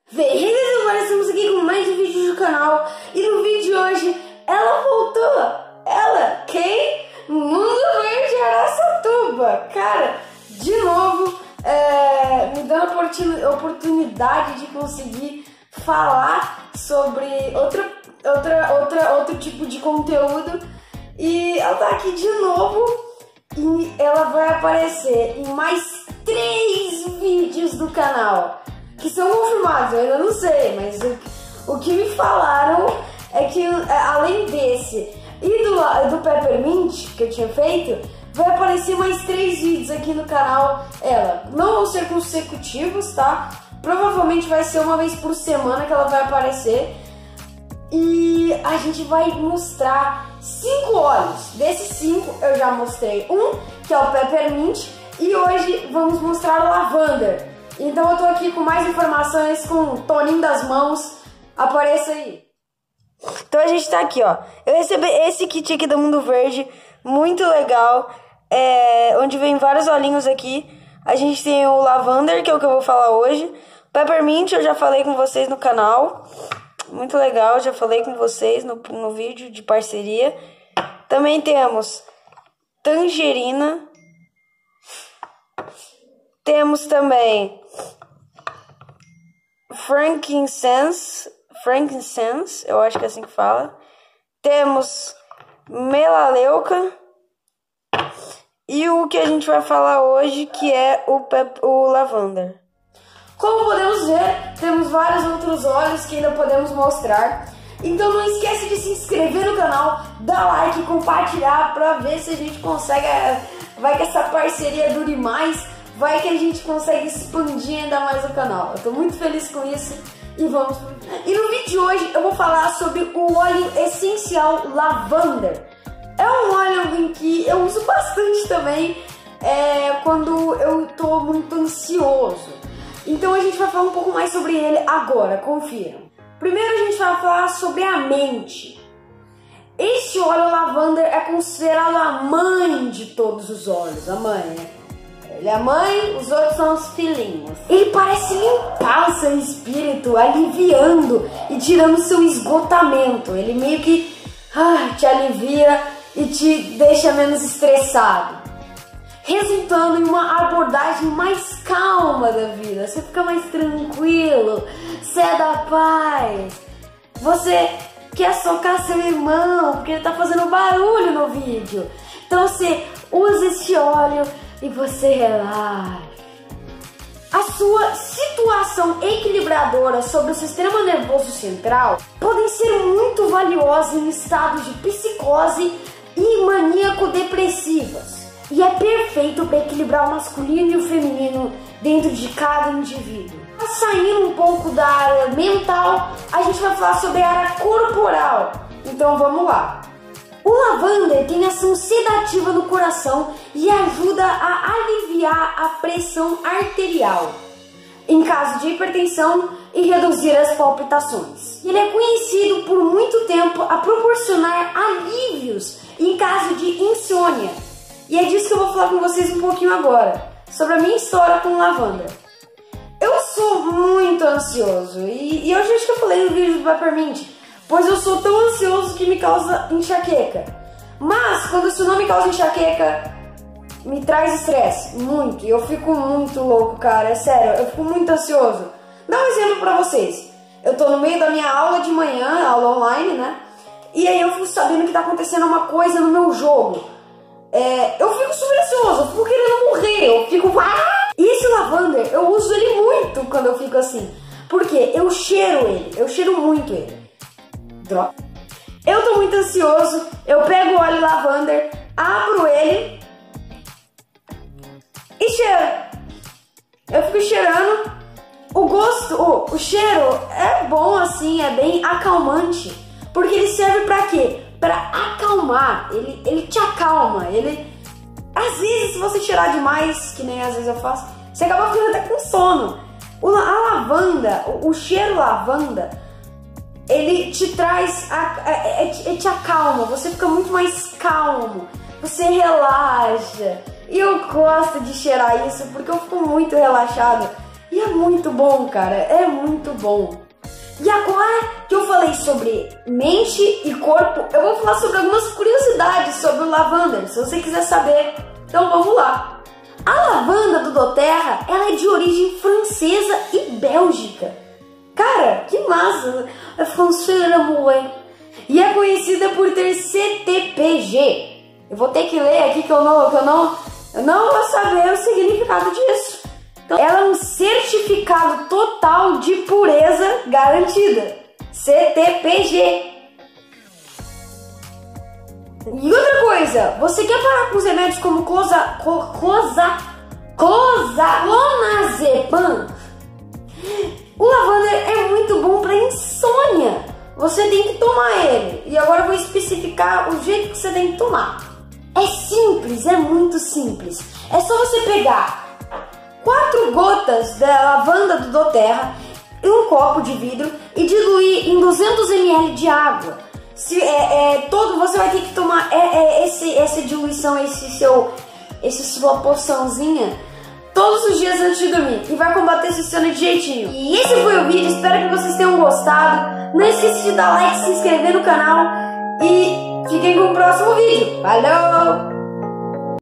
Beleza, estamos aqui com mais um vídeo do canal. E no vídeo de hoje, ela voltou. Ela, quem? Mundo Verde Araçatuba. Cara, de novo, me dando a oportunidade de conseguir falar sobre outro tipo de conteúdo. E ela tá aqui de novo. E ela vai aparecer em mais 3 vídeos do canal, que são confirmados, eu ainda não sei, mas o que me falaram é que além desse e do Peppermint que eu tinha feito, vai aparecer mais 3 vídeos aqui no canal. Não vão ser consecutivos, tá? Provavelmente vai ser uma vez por semana que ela vai aparecer. E a gente vai mostrar 5 óleos. Desses 5 eu já mostrei um, que é o Peppermint, e hoje vamos mostrar o Lavender. Então eu tô aqui com mais informações com o Toninho das Mãos. Apareça aí. Então a gente tá aqui, ó. Eu recebi esse kit aqui do Mundo Verde, muito legal, onde vem vários olhinhos aqui. A gente tem o Lavender, que é o que eu vou falar hoje. Peppermint eu já falei com vocês no canal, muito legal, já falei com vocês no vídeo de parceria. Também temos Tangerina. Temos também Frankincense, eu acho que é assim que fala. Temos Melaleuca. E o que a gente vai falar hoje, que é o Lavender. Como podemos ver, temos vários outros óleos que ainda podemos mostrar. Então não esquece de se inscrever no canal, dar like, compartilhar para ver se a gente consegue, vai que essa parceria dure mais, vai que a gente consegue expandir ainda mais o canal. Eu tô muito feliz com isso e vamos. E no vídeo de hoje eu vou falar sobre o óleo essencial Lavender. É um óleo em que eu uso bastante também quando eu tô muito ansioso. Então a gente vai falar um pouco mais sobre ele agora, confiram. Primeiro a gente vai falar sobre a mente. Este óleo Lavender é considerado a mãe de todos os óleos, a mãe, né? Ele é a mãe, os outros são os filhinhos. Ele parece limpar o seu espírito, aliviando e tirando o seu esgotamento. Ele meio que te alivia e te deixa menos estressado, resultando em uma abordagem mais calma da vida. Você fica mais tranquilo, você é da paz. Você quer socar seu irmão porque ele tá fazendo barulho no vídeo. Então você usa esse óleo e você relaxa. A sua situação equilibradora sobre o sistema nervoso central podem ser muito valiosas em estados de psicose e maníaco-depressivas. E é perfeito para equilibrar o masculino e o feminino dentro de cada indivíduo. Saindo um pouco da área mental, a gente vai falar sobre a área corporal. Então vamos lá. O Lavender tem ação sedativa no coração e ajuda a aliviar a pressão arterial em caso de hipertensão e reduzir as palpitações. Ele é conhecido por muito tempo a proporcionar alívios em caso de insônia. E é disso que eu vou falar com vocês um pouquinho agora, sobre a minha história com o Lavender. Eu sou muito ansioso, e eu já acho que eu falei no vídeo do Peppermint, pois eu sou tão ansioso que me causa enxaqueca. Mas quando isso não me causa enxaqueca, me traz estresse, muito, e eu fico muito louco, cara, é sério, eu fico muito ansioso. Dá um exemplo pra vocês. Eu tô no meio da minha aula de manhã, aula online, né? E aí eu fico sabendo que tá acontecendo uma coisa no meu jogo. Eu fico super ansioso, eu fico querendo morrer, eu fico... E esse Lavender, eu uso ele muito quando eu fico assim. Porque eu cheiro ele, eu cheiro muito ele. Droga. Eu tô muito ansioso, eu pego o óleo Lavender, abro ele e cheiro. Eu fico cheirando. O gosto, o cheiro é bom assim, é bem acalmante. Porque ele serve pra quê? Pra acalmar, ele te acalma, às vezes se você cheirar demais, que nem às vezes eu faço, você acaba ficando até com sono. A lavanda, o cheiro lavanda, ele te traz, te acalma, você fica muito mais calmo, você relaxa. E eu gosto de cheirar isso porque eu fico muito relaxado. E é muito bom, cara, é muito bom. E agora que eu falei sobre mente e corpo, eu vou falar sobre algumas curiosidades sobre o lavanda, se você quiser saber. Então vamos lá. A lavanda do doTERRA, ela é de origem francesa e bélgica. Cara, que massa! É francesa, moleque. E é conhecida por ter CTPG. Eu vou ter que ler aqui que eu não vou saber o significado disso. Então, ela é um certificado total de pureza garantida. CTPG. E outra coisa, você quer parar com os remédios como clonazepam? O lavanda é muito bom para insônia. Você tem que tomar ele. E agora eu vou especificar o jeito que você tem que tomar. É simples, é muito simples. É só você pegar 4 gotas da lavanda do doTERRA em um copo de vidro e diluir em 200 ml de água. Você vai ter que tomar essa diluição, essa sua poçãozinha todos os dias antes de dormir e vai combater esse sono de jeitinho. E esse foi o vídeo, espero que vocês tenham gostado. Não esqueça de dar like, se inscrever no canal e fiquem com o próximo vídeo. Valeu!